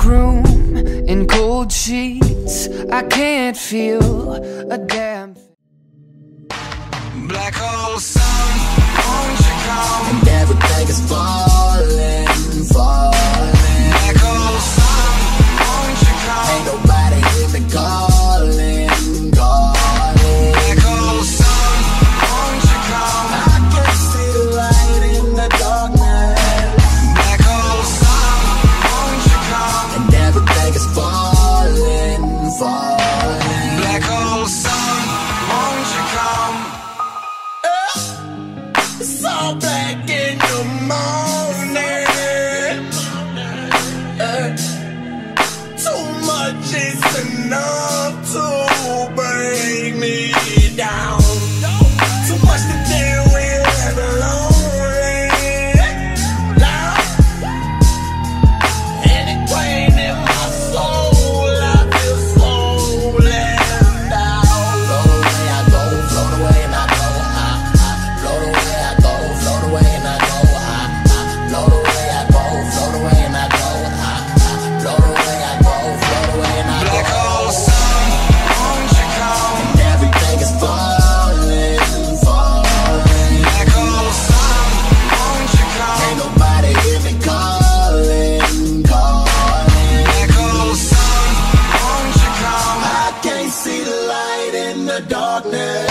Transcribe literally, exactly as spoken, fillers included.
room in cold sheets. I can't feel a damn thing. Black hole sun, won't you come? And everything is falling, falling. Black hole sun, won't you come? Ain't nobody even calling, calling. Black hole sun, won't you come? I can see the light in the darkness. Black hole sun, won't you come? And everything is falling, falling. Black hole sun, won't you come? It's all black in the morning. Uh, too much is enough to bring me down. Too much to deal with and lonely. Now, and it weighing in my soul. I feel so left out. Float away I go, float away and I go high, high. Float away I go, float away and I go high, high. Float away I go, float away and I go high, high. Float away I go, float away and I go. Black hole sun, won't you come? And everything is falling, falling. Black hole sun, won't you come? Ain't nobody even calling, calling. Black hole sun, won't you come? I can't see the light in the darkness.